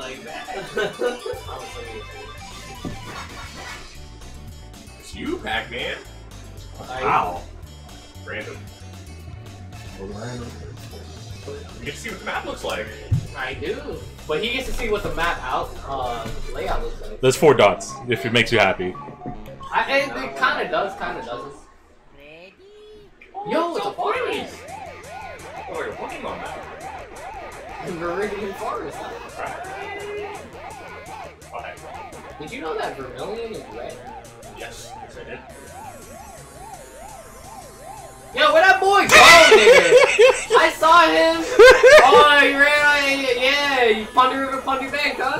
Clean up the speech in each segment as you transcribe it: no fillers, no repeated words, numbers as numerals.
like that. It's you, Pac-Man. Wow. Random. You get to see what the map looks like. I do. But he gets to see what the map layout looks like. There's 4 dots, if it makes you happy. It kind of does, kind of doesn't. Yo, it's a forest! Oh, you're working on that. Viridian forest. Alright. Did you know that Vermilion is red? Yes, yes I did. Yo, where that boy go, nigga? I saw him. Oh, he ran. Yeah, you Pundy River, Pundy Bank, huh?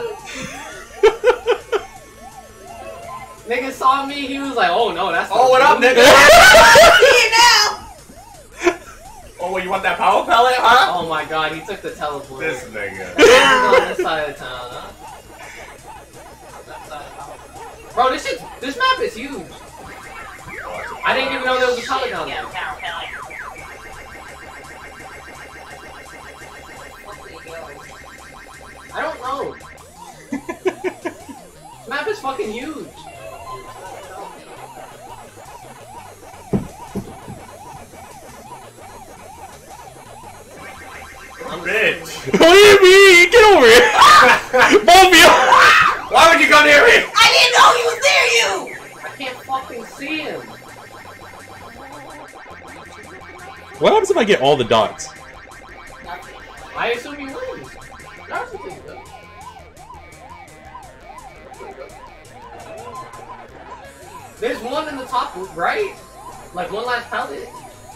Nigga saw me. He was like, "Oh no, that's." Oh, what up, nigga? See you now. Oh, well, you want that power pellet, huh? Oh my god, he took the teleport. This nigga. On this side of town, huh? Bro, this map is huge. I didn't even know there was a color down there. I don't know. This map is fucking huge. Bitch. What do you mean? Get over here! Both of you! Why would you come near me? I didn't know he was near you. I can't fucking see him. What happens if I get all the dots? I assume he wins. That's the thing, though. There's one in the top right, like one last pallet.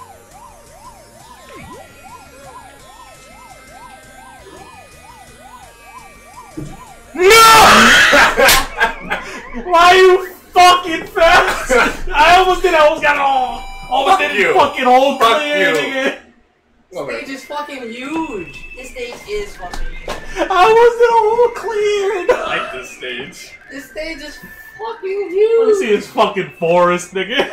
No! Why are you fucking fast? I almost got it all. Almost Fuck did you. fucking whole Fuck clear, you. nigga. This stage is fucking huge. This stage is fucking huge. I almost did a whole clear. I like this stage. This stage is fucking Let me huge. see his fucking forest, nigga.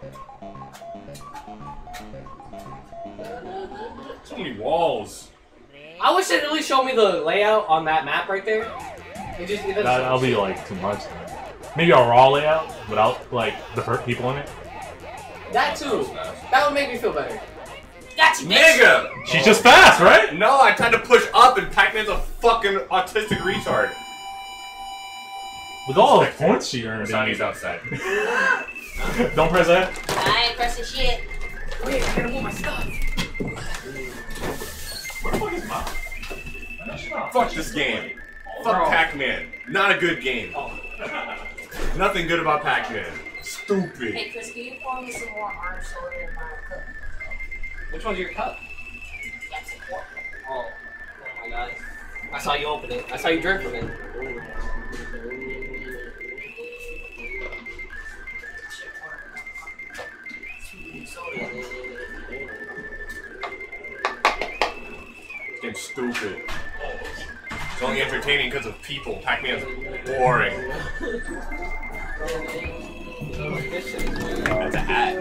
So many walls. I wish it really showed me the layout on that map right there. It doesn't That'll be like too much. Then. Maybe a raw layout without like the hurt people in it. That too. That would make me feel better. Got you, bitch. Nigga! She's just fast, right? No, I tried to push up and Pac-Man's a fucking autistic retard. With all the points she earned. Sonny's outside. Don't press that. I ain't pressing shit. Wait, I gotta move my stuff. Where the fuck is mom? Fuck this game. Fuck Pac-Man. Not a good game. Nothing good about Pac-Man. Stupid. Hey, Chris, can you pour me some more orange soda in my cup? Which one's your cup? Got some more. Oh my god. I saw you open it. I saw you drink from it. This game's stupid. It's only entertaining because of people. Pac-Man's boring. That's a hat.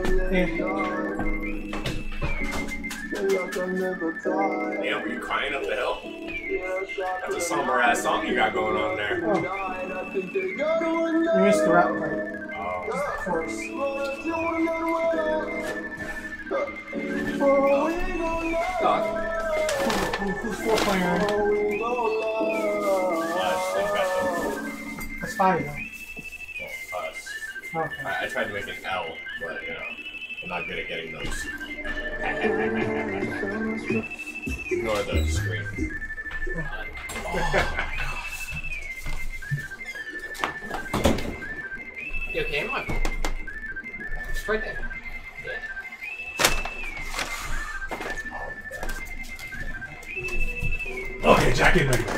Yeah, were you crying up the hill? That's a somber ass song you got going on there. You missed the rap part. Oh. Chorus. Who's 4 player? That's 5 now. Us. Okay. I tried to make an L, but you know, I'm not good at getting those. Ignore the screen. You okay, man? It's right there. Yeah. Okay, Jack in there.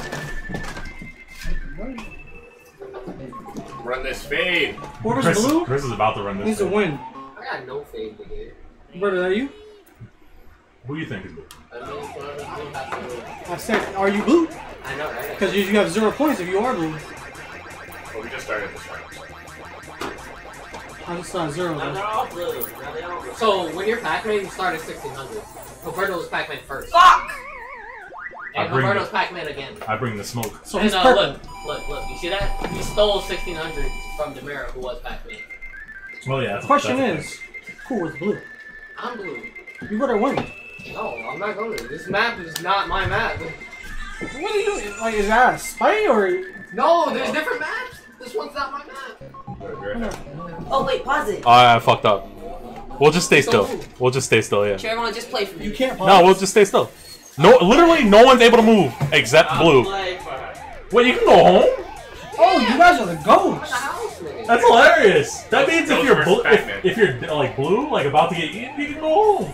Run this fade. Whoever's blue Chris is about to run this. needs to thing. win. I got no fade to get. Brother, are you? Who do you think is blue? I mean, whoever's blue has to win. I said, are you blue? I know, right? Because you have 0 points if you are blue. Well, we just started this round. I just saw 0 Now though. they're all blue. Now they all blue. So when you're Pac-Man, you start at 1600. Roberto was Pac-Man first. Fuck! And Roberto's Pac-Man again. I bring the smoke. So And he's purple. look, you see that? He stole 1600 from Demira, who was Pac-Man. Well, yeah. The question is, who was blue? I'm blue. You better win. No, I'm not going to. This map is not my map. What are you doing? Like, is that a spite or? No, there's different maps. This one's not my map. Oh wait, pause it. I fucked up. We'll just stay still. We'll just stay still, yeah. Everyone just play for me. You can't pause. No, we'll just stay still. No, literally no one's able to move except blue. Wait, you can go home? Oh, you guys are the ghosts. That's hilarious. That means if Those you're versus Pac-Man. if you're like blue, like about to get eaten, you can go home.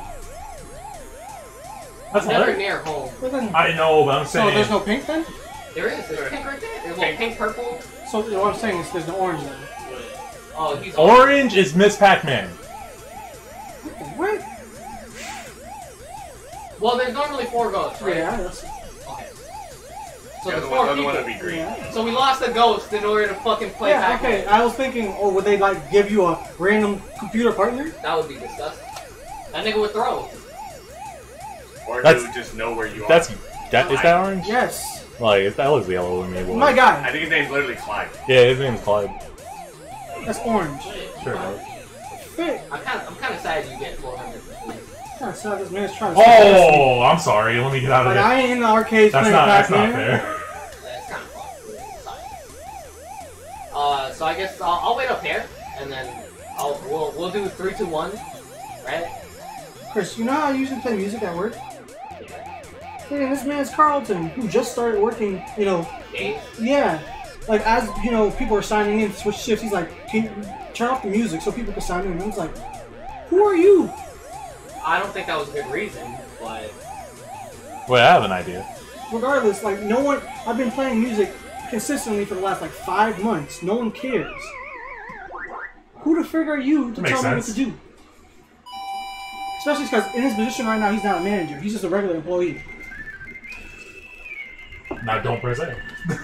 That's Never hilarious. near home. Well, then- I know, but I'm So saying. there's no pink then? There is. There's pink right there. There's like pink, purple. So what I'm saying is there's no orange then. Oh, he's Orange is Miss Pac-Man. What? Well, there's normally 4 ghosts, right? Yeah, that's, Okay. So The there's other 4 one people. would be green. yeah. So we lost a ghost in order to fucking play Yeah, Pac-Man. okay. I was thinking, oh, would they like give you a random computer partner? That would be disgusting. That nigga would throw. Or That's- they would just know where you are. Is that orange? Yes. Like that looks yellow to me. Boy. My I guy. think his name's literally Clyde. Yeah, his name's Clyde. That's orange. Sure. Bro. Fit. I'm kind of sad you get 400. Yeah, so this man's trying to. Oh, I'm sorry. Let me get out of Like there. I ain't in the arcades That's playing not Pac-Man. fair. That's kind of fun. So I guess I'll wait up here, and then we'll do 3, 2, 1, right? Chris, you know how I usually play music at work? Hey, this man's Carlton, who just started working, you know, Dave? yeah. Like, as, you know, people are signing in to switch shifts, he's like, can you turn off the music so people can sign in? And I was like, who are you? I don't think that was a good reason, but Wait, I have an idea. Regardless, like, no one, I've been playing music consistently for the last, like, 5 months. No one cares. Who the frig are you to Makes tell me what sense. to do? Especially because in his position right now, he's not a manager. He's just a regular employee. Now don't press A.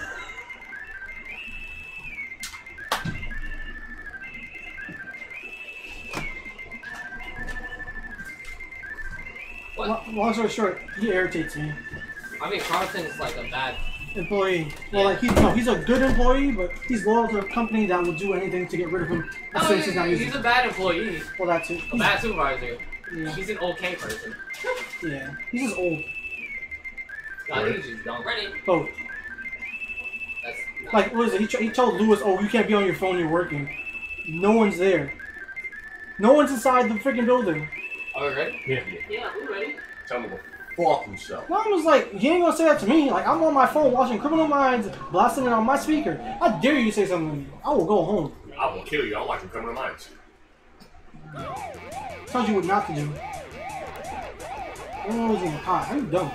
what? Long story short, he irritates me. I mean, Carlton is like a bad. Employee. Well, like, he's a good employee, but he's loyal to a company that will do anything to get rid of him as No, soon as he's not using he's a it. bad employee, Well, that's it. a bad supervisor. Yeah. He's an okay person. Yeah. He's just old. I think he's just dumb. Ready? Both. That's not, Like, what is it? He told Lewis, oh, you can't be on your phone, you're working. No one's there. No one's inside the freaking building. Are we ready? Yeah. Yeah, we're ready. Tell him to go fuck himself. No one was like, you ain't gonna say that to me. Like, I'm on my phone watching Criminal Minds, blasting it on my speaker. How dare you say something to me? I will go home. I will kill you. I'm watching Criminal Minds. Told you what not to do. Everyone was in the pot. I'm dumb.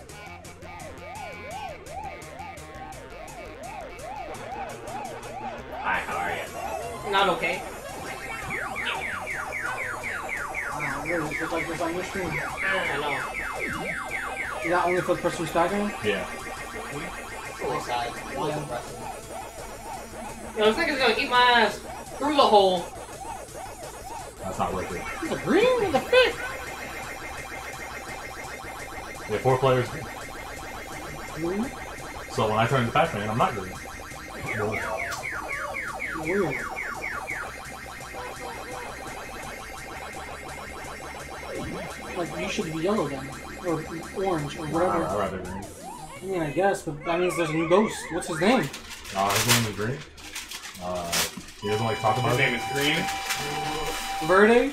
Hi, how are you? Not okay. Really, it's like this on your screen. I know. Is that only for the person who's tagging? Yeah. It's really sad. It was impressive. Yo, this nigga's gonna eat my ass through the hole. That's not worth it. He's a green with a fit. We have 4 players. Green? So when I turn into Pac-Man, I'm not green. No. Weird. Like, you should be yellow then. Or orange, or I'd whatever. rather green. I mean, I guess, but that means there's a new ghost. What's his name? His name is green. He doesn't like to talk about His it. name is Green. Verde?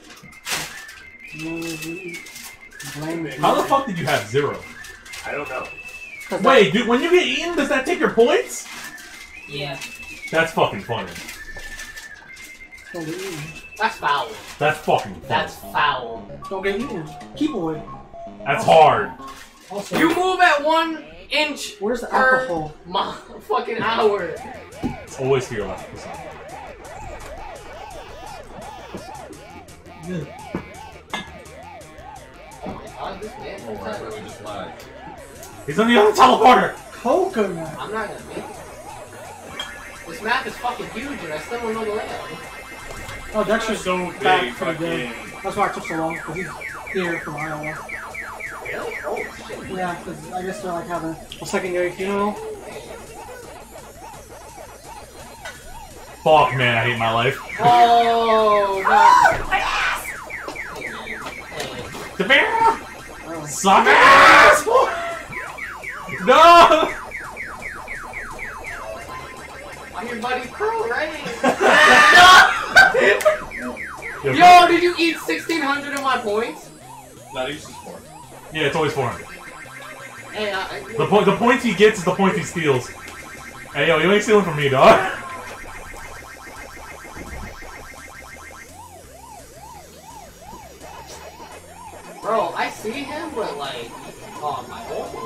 How the fuck did you have 0? I don't know. Wait, dude, when you get eaten, does that take your points? Yeah. That's fucking funny. Don't get eaten. That's foul. That's fucking funny. That's foul. Don't get eaten. Keep away. That's hard. Also, You move at 1 inch where's the per alcohol? fucking hour. It's always to your left. Good. Oh my god, this man. Oh, I really just lied. He's on the other teleporter! Coconut. I'm not gonna make it. This map is fucking huge and I still don't know the layout. Oh, Dexter's So back big, for the game. fucking. That's why it took so long, because he's here from Iowa. Really? Oh shit. Yeah, because I guess they're like having a secondary funeral. Fuck, man, I hate my life. Oh, no. The bear! Oh. Suck ass! No! I'm your buddy Pro, right? Yo, Yo, did you eat 1,600 of my points? No, these is 4. yeah, it's always 400. Hey, The points he gets is the points he steals. Hey, yo, you ain't stealing from me, dog. Bro, I see him, but like, oh my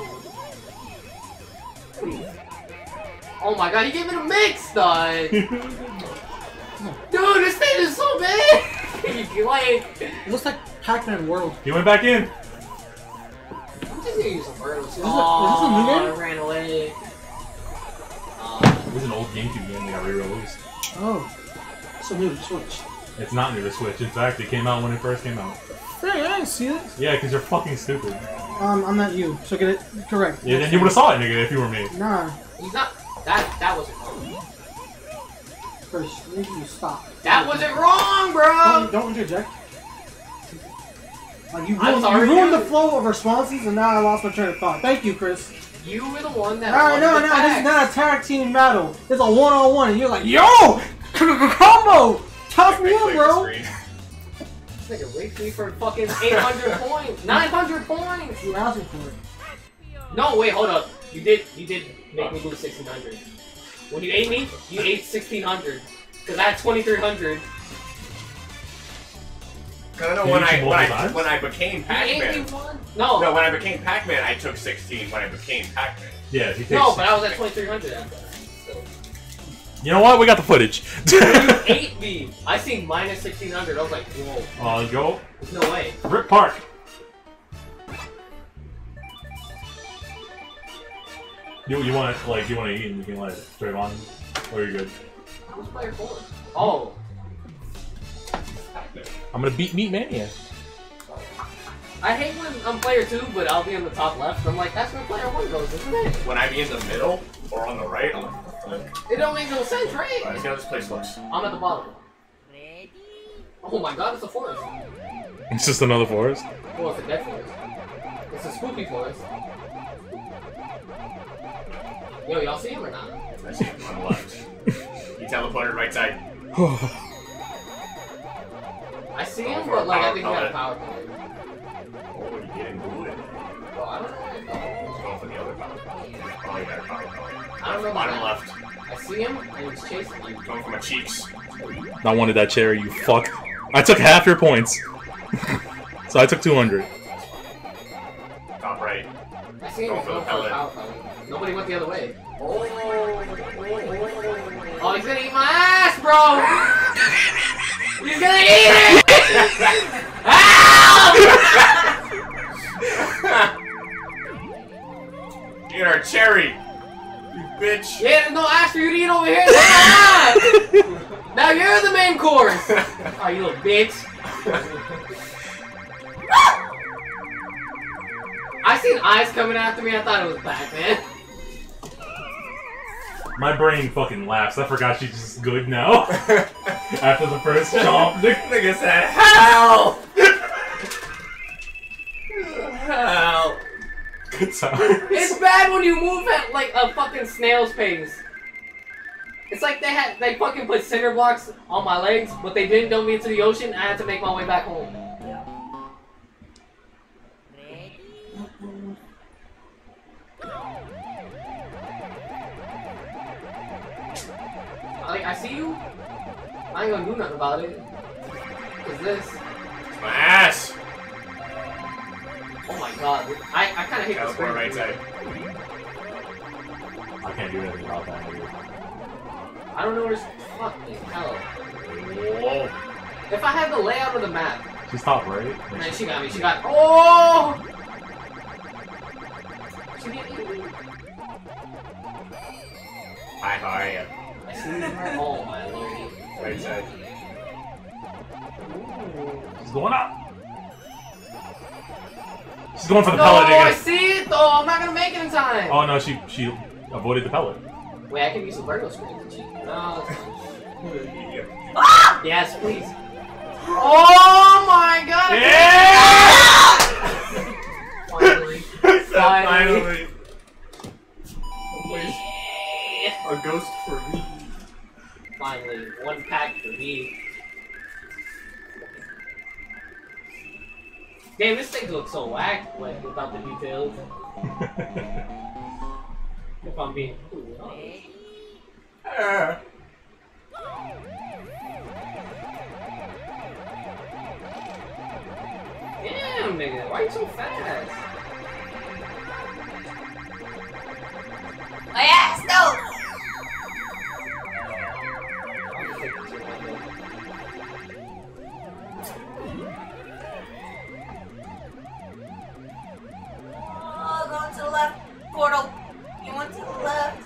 god. Oh my god, he gave it a mix, dog. Dude, this thing is so big. Like, It looks like Pac-Man World. He went back in. I'm just gonna use some birds. Is this a new game? I ran away. This is an old GameCube game that got re-released. Oh. So new to Switch. It's not new to Switch. In fact, it came out when it first came out. Hey, I didn't see it. Yeah, because you're fucking stupid. I'm not you, so get it correct. Yeah, then you would have saw it, nigga, if you were me. Nah, He's not. That wasn't wrong. Chris, maybe you stop. That wasn't wrong, bro. Don't interject. Like you I'm ruined, sorry, you ruined dude. the flow of responses, and now I lost my train of thought. Thank you, Chris. You were the one that. Alright, no, won the this is tax. not a tag team battle. It's a one-on-one, and you're like, yo, combo, tough me up, bro. This nigga raped me for fucking 800 points, 900 points. You asked me for it. No, wait, hold up. You did make me lose 1,600. When you ate me, you ate 1,600. Cause I had 2,300. Cause I know Did when you eat multiple times? I became You ate me Pac-Man. one? No. No, when I became Pac-Man, I took 16 when I became Pac-Man. Yeah, he takes. No, but I was at 2,300 after that. So. You know what? We got the footage. You ate me. I seen minus 1,600. I was like, whoa. Let's go. There's no way. Rip Park. You want to eat and you can let it straight on, or you're good. Who's player 4? Oh. I'm gonna beat Meat Mania. I hate when I'm player 2, but I'll be in the top left. I'm like, that's where player 1 goes, isn't it? When I be in the middle or on the right, I'm like, It don't make no sense, right? let's see how this place looks. I'm at the bottom. Oh my god, it's a forest. It's just another forest. Well, it's a dead forest. It's a spooky forest. Yo, y'all see him or not? I see him on the left. He teleported right side. I see him, but like I think he got a power play. Oh, you getting good. Oh, I don't know. Let's go for the other power. Oh, you got a power. I don't know. Bottom about left. that. I see him, and he's chasing you. Going for my cheeks. I wanted that cherry, you fuck. I took half your points. So I took 200. Top right. I see him Going for the going for a pellet. power play. Nobody went the other way. Oh, he's gonna eat my ass, bro! He's gonna eat it! Ow! Eat our cherry! You bitch! Yeah, there's no ass for you to eat over here. Ah! Now you're the main course! Oh, you little bitch. I seen eyes coming after me, I thought it was Pac-Man. My brain fucking laughs. I forgot she's just good now. After the first jump. Nigga said, HELP! HELP! Good time. It's bad when you move at like a fucking snail's pace. It's like they fucking put cinder blocks on my legs, but they didn't dump me into the ocean. I had to make my way back home. Like, I see you. I ain't gonna do nothing about it. What's this? My ass! Oh my god. I kinda hate this Teleport right side. I can't do anything about that. I don't know where's fucking hell. Whoa. If I had the layout of the map. She's top right. Man, she got me. She got. Oh! She didn't eat me. Hi, how are you? I see her. Oh my lordy. Right side. Ooh. She's going up. She's going for the No, pellet I again. see it though. I'm not gonna make it in time. Oh no, she avoided the pellet. Wait, I can use the Virgo screen to cheat. No, that's fine. Ah! Yes, please. Oh my god! Yeah! Finally. Finally. Yeah. A ghost for me. Finally, one pack for me. Damn, this thing looks so whack, like without the details. If I'm being cool. Damn, nigga, why you so fast? My ass, no! I'm just taking too long, Oh, going to the left. Portal. You went to the left.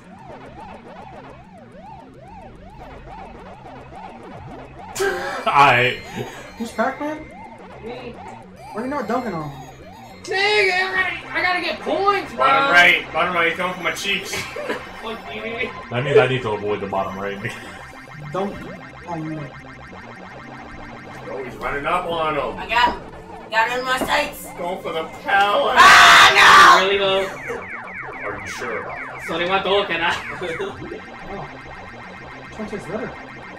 Who's Pac-Man? Me. Why are you not dunking on him? Nigga, I gotta get points, bro. Bottom right, coming for my cheeks. Fuck you. That means I need to avoid the bottom right. Dunk on me. Oh, he's running up on him. I got it in my sights. Going for the pallet. Ah, Really though? Are you sure about that? So they want to look at that. Oh. Which one tastes better?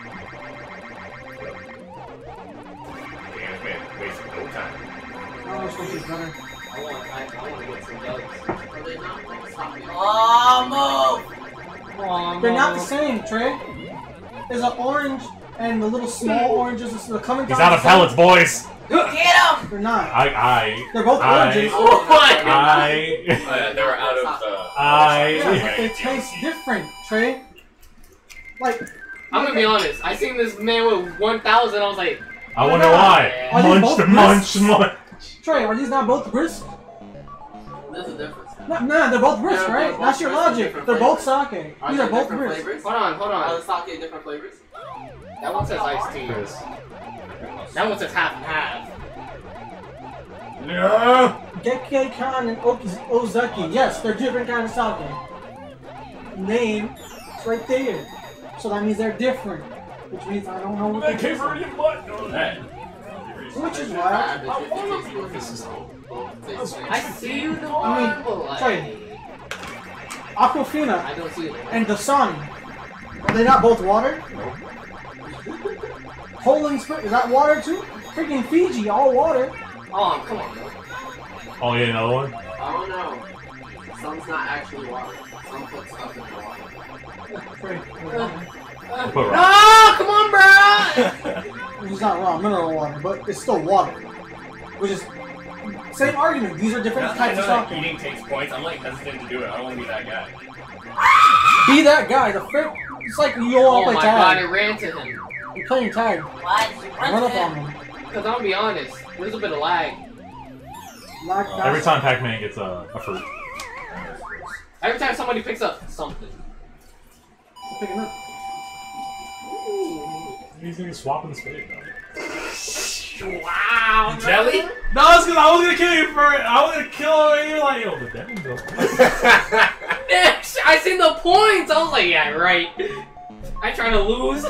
Damn, man, wasting no time. Oh, which one tastes better? I want to get some ducks. Are they not going to stop me? no! Oh, Oh, They're not the same, Trey. There's an orange and the little small oranges. The coming He's down out of the same. pellets, boys. move! Get him! They're not. They're I both oranges. Oh my god. They were out of Yeah, but they taste different, Trey. Like, I'm gonna be honest. I seen this man with 1,000. I was like, I wonder why. Are these Munch both munch, crisps? munch. Trey, are these not both brisk? There's a difference. No, they're both brisk, Yeah, right? they're That's both your brisk, logic. different They're both flavors. sake. Are These there are both different brisk. flavors? hold on. Are the sake different flavors? That one says iced tea. Chris. That one says half and half. No. Gekkei Kan and Ozaki. Yes, they're different kinds of sake. Name, it's right there. So that means they're different. Which means I don't know what they taste like. Which is why I see you the I mean, one, but like, Trey. Aquafina I don't see it. and Dasani. Are they not both water? Poland Spring, is that water too? Freaking Fiji, all water. Oh, come on, bro. Oh yeah, another one. I don't know. Some's not actually water. Some put stuff in the water. Put rock. No, come on, bro. It's not raw mineral water, but it's still water. Which is same argument. These are different Now that I types know of that sake. eating takes points, I'm like hesitant to do it. I don't want to be that guy. Be that guy. The frick. It's like you all Oh play my god, I tag. ran to him. You're playing tag. Why did you Run up on him? them. Cause I'm gonna be honest, there's a bit of lag. Like Every time Pac-Man gets a fruit. Every time somebody picks up something. Picking up. He's gonna be swapping the spade though. Wow. Jelly? No, I was gonna kill you for it. I was gonna kill him and you're like, yo, the devil go. I seen the points. I was like, yeah, right. I trying to lose.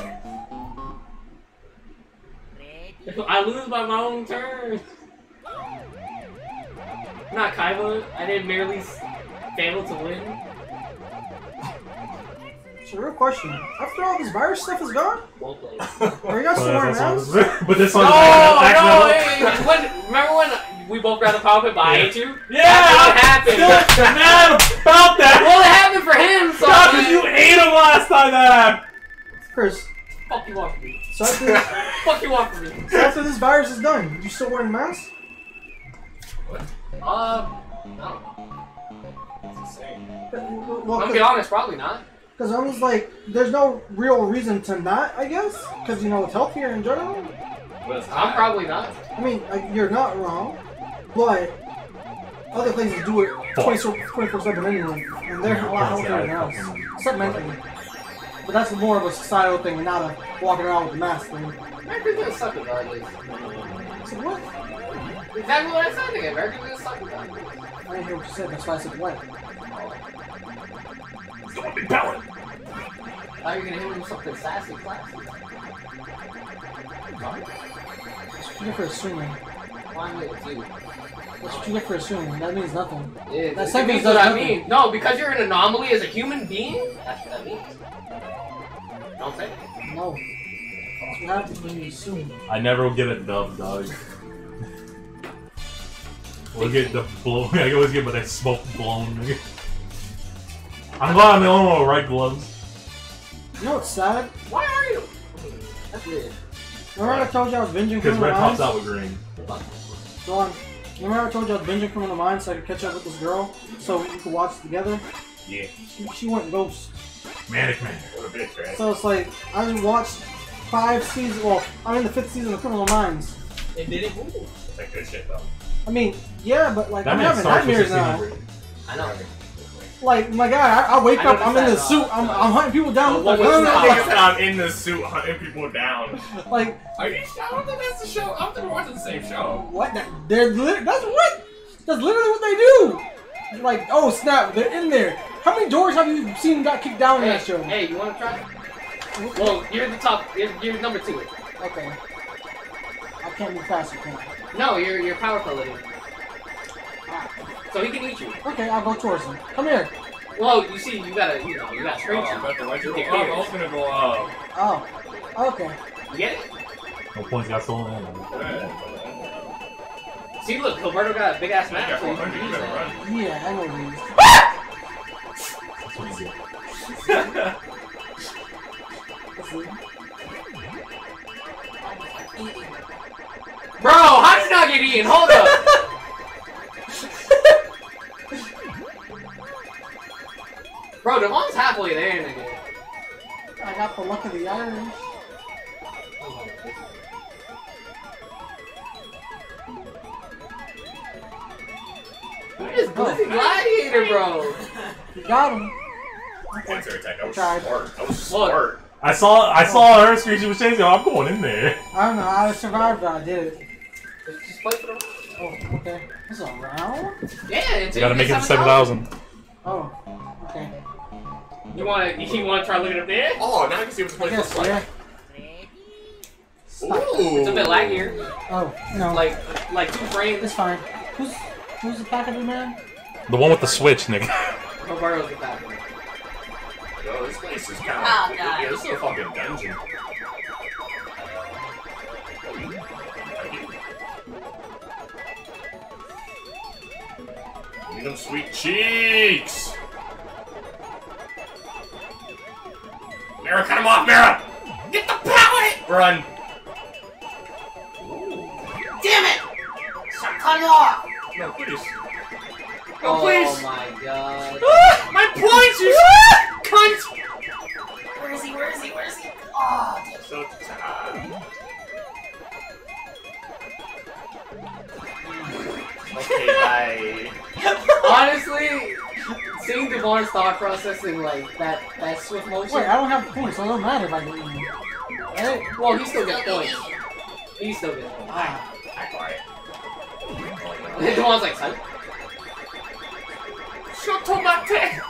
I lose by my own turn. Not Kaiba. I didn't merely fail to win. So real question. After all this virus stuff is gone, Well played. are you guys still wearing masks? But this one's No, accidental. hey, remember when we both grabbed the power pit, but I hate you? Yeah, That's what happened. Still mad about that. Well, it happened for him, so Not because you ate him last time that happened. Chris, fuck you off me. so after this, Fuck you off me. so after this virus is done, you still wearing masks? I don't know. I'm Well, gonna be honest, probably not. because I was like, there's no real reason to not, I guess, because you know it's healthier in general. I'm probably not. I mean, like, you're not wrong, but other places do it 24/7 anyway, and they're a lot healthier than us, except mentally. But that's more of a societal thing, and not a walking around with a mask thing. America's gonna suck regardless. So what? Exactly what I said again. Americans just suck with that. I didn't hear what you said, that's why I said what? It's got a big power. Now you're gonna hit him with something sassy, classy. That's what you get for assuming. Why am I with you? That's what you get for assuming. That means nothing. Yeah, That that means does what I nothing. mean. No, because you're an anomaly as a human being, that's what that means. Don't say it. No. That's what happens when you assume. I never will get a dub, dog. We'll get the blow. I always get my smoke blown. I'm glad I'm the only one with right gloves. You know what's sad? Why are you? That's weird. Remember I told you I was binging Because Criminal red pops Minds? out with green. Go on. Remember I told you I was binging Criminal Minds so I could catch up with this girl? So we could watch it together? Yeah. She went ghost. Manic Man. What a bitch, right? So it's like, I just watched 5 seasons, well, I'm in the 5th season of Criminal Minds. It didn't move. It's like good shit, though. I mean, yeah, but like, That I'm man having starts with nightmares now. 1600. I know. Like, my guy, I wake I know up, I'm in the this suit, I'm hunting people down. What Like, was I that? think it's I'm in the suit hunting people down. like, Are you sure? I don't think that's the show. I don't think we're watching the same show. what? That's what? That's literally what they do. Like, oh snap, they're in there. How many doors have you seen got kicked down in that show? Hey, you wanna try? Well, you're the top. You're number 2. Okay. I can't move faster, can I? No, you're power quality. So he can eat you. Okay, I'll go towards him. Come here. Well, you see, you gotta scream I'm you. about to let you Get go up. I clear. was gonna go up. Oh. Okay. You get it? No points got stolen. See, look, Gilberto got a big ass map. Yeah, So you can 400, you use better that. run. Yeah, I know these. That's what he did. Bro, how did you not get eaten? Hold up. Bro, Devon's halfway there, nigga. I got the luck of the Irish. Where is Blizzy Gladiator, bro? You got him. Answer attack. That was Tried. smart. That was What? smart. I saw her screen. She was chasing. I'm going in there. I don't know how I survived, but I did it. Just play for the Oh, okay. This is a round? Yeah, it's You gotta make it to 7,000. Oh, okay. You wanna try looking up there? Oh, now I can see what the I place looks guess, like. yeah. Ooh. It's a bit laggier. Oh, no. Like 2 frames. It's fine. Who's the Pac-Man man? The one with the switch, nigga. Roberto's the back. Yo, this place is kind of. Oh, God. Yeah, this is a fucking dungeon. Give me them sweet cheeks! Mira, cut him off, Mira! Get the pallet! Run! Damn it! Stop cutting off! No, please. No, Oh please! my god. My points, you cunt! Where is he? Where is he? Where is he? Oh, damn. So sad. Okay, bye. Honestly, seeing Devon's thought process in like that swift motion. Wait, I don't have points, so it don't matter if I get eaten. Right? Well, he still gets points. He still gets points. Ah. Devon's like, psych. Shut up,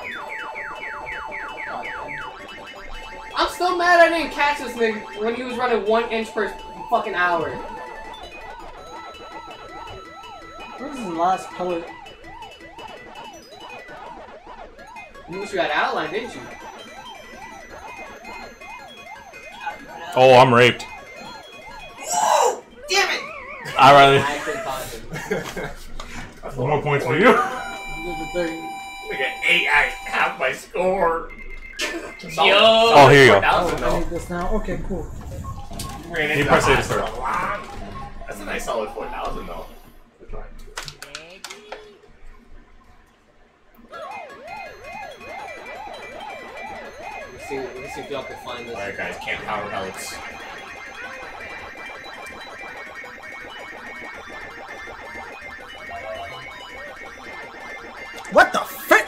I'm still mad I didn't catch this nigga when he was running 1 inch per fucking hour. Where's his last pellet? You wish you had outline, didn't you? Oh, I'm raped. Whoa! Damn it! I rather. I couldn't cause it. One more points for you. Did the thing. Like an 8, I have my score. Yo! Oh, here you go. 4,000 I though. need this now. Okay, cool. Ran You into press A to the start. hospital. That's a nice solid 4,000 though. Let's see if y'all can find this. Alright guys, can't power pellets. What the frick?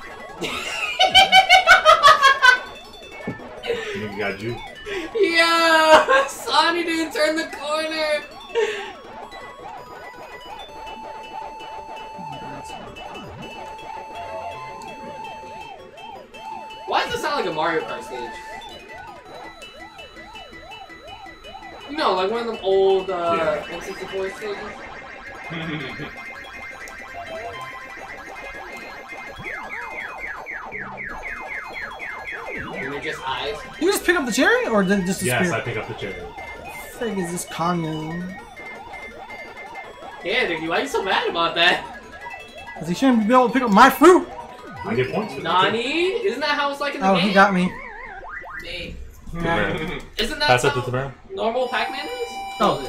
Nigga got you. Yeah! Sonny didn't turn the corner! doesn't sound like a Mario Kart stage. You know, like one of them old N64 stages. And they're just eyes. You just pick up the cherry, or then just disappear? Yes, I pick up the cherry. Frig is this Kanu? Yeah, Nicky, why are you so mad about that? Because he shouldn't be able to pick up my fruit. I get points for that. Nani? Isn't that how it's like in the game? Oh, he got me. Hey. Yeah. Isn't that Pass it how to Tamara. normal Pac-Man is? Oh.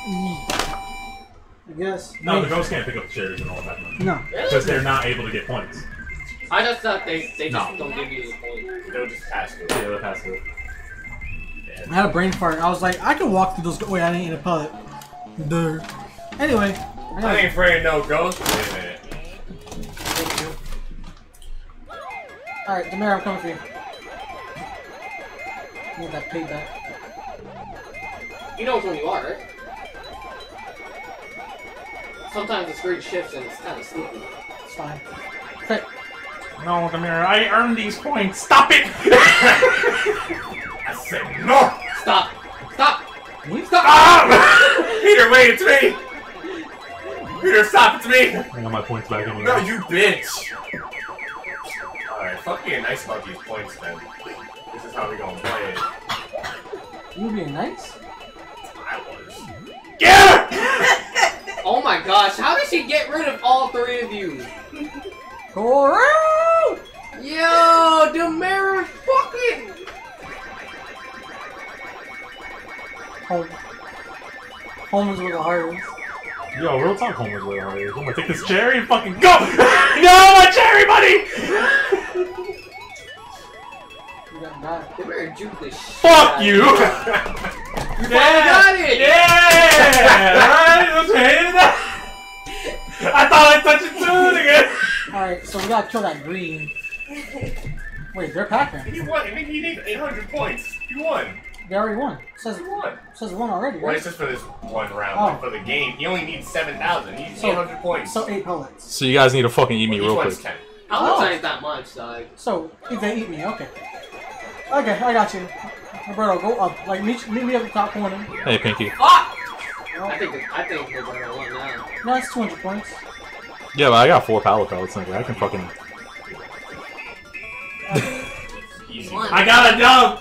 I guess. No, the ghosts can't pick up the cherries and all that. No. Because they're not able to get points. I just thought they just No. don't give you the point. They'll just pass it. Yeah, they'll pass it. I had a brain fart. I was like, I can walk through those. Wait, I didn't eat a pellet. Duh. Anyway. I ain't afraid of no ghost. Wait a minute. Alright, Demare, I'm coming for you. Need that payback. You know which one you are, right? Sometimes the screen shifts and it's kind of sneaky. It's fine. Okay. No, Tamara, I earned these points. Stop it! I said no! Stop! Stop! Stop! Ah! Peter, wait, it's me! Peter, stop, it's me! I got my points back anyway. No, you bitch! Alright, fuck being nice about these points then. This is how we gonna play it. You being nice? I was. Yeah! Oh my gosh, how did she get rid of all three of you? Go around! Yo, Demara fucking... Home. Home is where the heart is. Yo, real talk, Homer's way hard. I'm gonna take this cherry and fucking go! No, my cherry, buddy! You got that. Demara juked the shit Fuck out of you! You finally got it! Yeah! Alright, let's hit that! I thought I touched it too, nigga! Alright, so we gotta kill that green. Wait, they're Pac-Man. You won. I mean, you need 800 points. You won. They already won. Says You won. one already, Well, right? it's just for this one round. Oh. Like for the game, he only needs 7,000. He needs So- 800 points. So 8 pellets. So you guys need to fucking eat me Each real one's quick. 10. How much Oh. ain't that much, dog? So if they eat me, okay. Okay, I got you. Roberto, go up. Like meet me at the top corner. Hey, Pinky. Fuck! No, I think we're gonna win now. no, it's 200 points. Yeah, but I got 4 pallet pellets, nigga. I can fucking... Easy. I got a dub!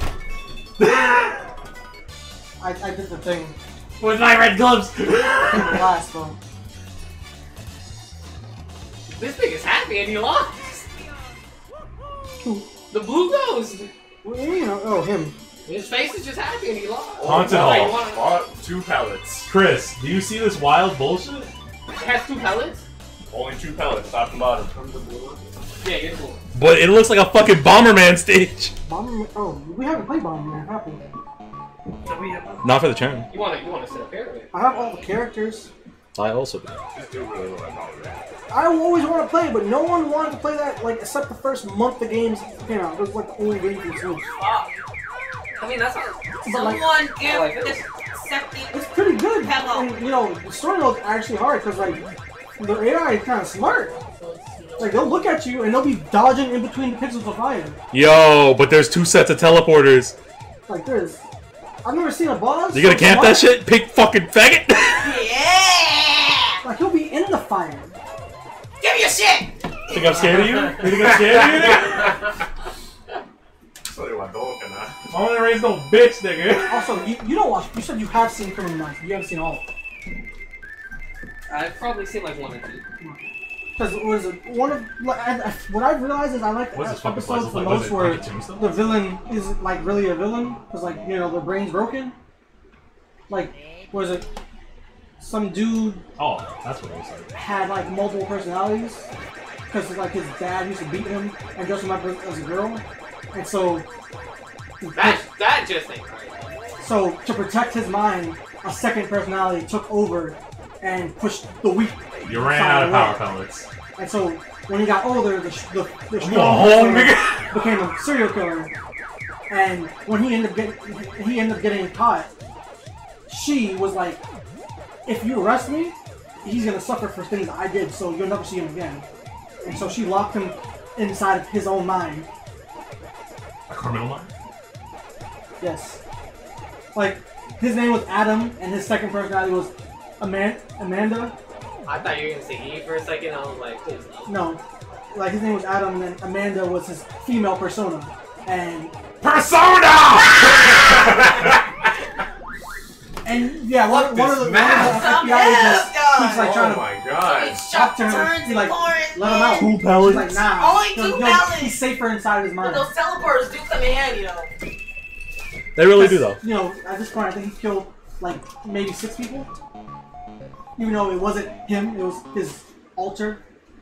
I did the thing. With my red gloves! I think the last though. This thing is happy and he lost! Who? The blue ghost! What do you mean? Oh, him. His face is just happy and he lost. Haunted Wait, Hall. you wanna- Bought 2 pellets. Chris, do you see this wild bullshit? It has 2 pellets? Only 2 pellets, top and bottom. Yeah, you're cool. But it looks like a fucking Bomberman stage! Bomberman. Oh, we haven't played Bomberman, have we? Not for the channel. You wanna sit up here with it? I have all the characters. I also do. Just do really what I call that. I always want to play it, but no one wanted to play that, like, except the first month the games came out. It was like the only game you could switch. I mean, that's not. But, like, Someone give this septic. it's pretty good. Hello. And, you know, the story mode's actually hard, because, like, the AI is kind of smart. Like, they'll look at you, and they'll be dodging in between the pixels of fire. Yo, but there's 2 sets of teleporters. Like, there's... I've never seen a boss. You gonna so camp smart. that shit, pig fucking faggot? Yeah! Like, he'll be in the fire. Give me your shit! Think I'm scared of you? You think I'm scared of you, nigga? So they want dog and I wanna raise no bitch, nigga. Also, you don't watch... You said you have seen Criminal Minds. You haven't seen all of them. I've probably seen like 1 or 2. Because was it one of what I realized is I like What's this fucking episodes place? the Like, most was it where like a tombstone? the villain is like really a villain because like you know their brain's broken. Like was it some dude Oh, that's what it was like. had like multiple personalities because like his dad used to beat him and dress him up as a girl, and so That just ain't right. so to protect his mind, a second personality took over and pushed the weak. You ran out of power pellets. And so when he got older, the Come strong on home, person nigga. became a serial killer. And when he ended up getting caught, she was like, "If you arrest me, he's gonna suffer for things I did, so you'll never see him again." And so she locked him inside of his own mind. A criminal mind? Yes. Like, his name was Adam, and his second personality was Amanda. I thought you were gonna say E for a second. I was like, please no. No. Like, his name was Adam, and then Amanda was his female persona. And... Persona! And, yeah, one of the Some FBI agents hell, keeps, like, Oh trying to my god. talk to him. turns He, like, and let him out. Cool She's pellets. like, nah. Only two pellets. He's safer inside his But mind. those teleporters do come in handy, though. They really do, though. You know, at this point, I think he killed, like, maybe 6 people. Even though it wasn't him, it was his alter.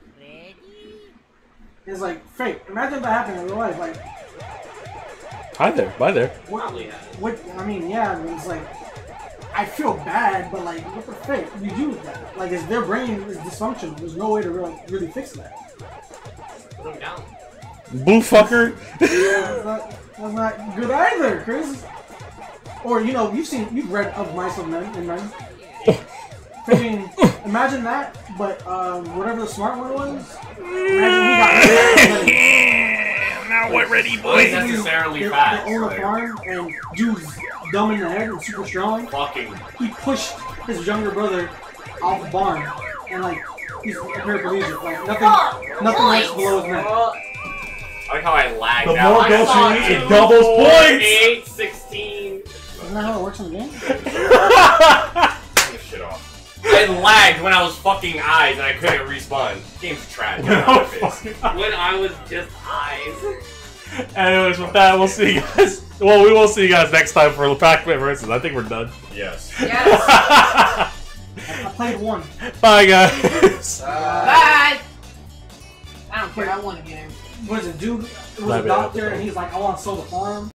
It's like, fake. Imagine if that happened in real life. Like, Hi there. Bye there. Probably yeah. what? I mean, yeah, I mean, it's like, I feel bad, but like, what the fuck you do with that? Like, is their brain is dysfunctional. There's no way to really fix that. Put him down. Boo fucker. That's not good either, Chris. Or you know, you've read Of Mice and Men. Freaking, imagine that, but whatever the smart one was. Imagine he got Now we're ready, Not necessarily fast. They own a farm, and dude's dumb in the head and super strong. Fucking. He pushed his younger brother off the barn, and like he's a paraplegic. Like nothing else below his neck. I like how I lagged The out. more I goals saw you need, two, it doubles 4, points. 8, 16. Isn't that how it works in the game? Turn this shit off. I lagged when I was fucking eyes and I couldn't respawn. Game's trash. Get out of my face. When I was just eyes. Anyways, with that, we'll see you guys. Well, we will see you guys next time for the Pac-Man versus. I think we're done. Yes. Yes. I played one. Bye, guys. Bye. I don't care. I want to get him. What is it, dude? It was Bye, a baby. doctor, and he's like, I want to sell the farm.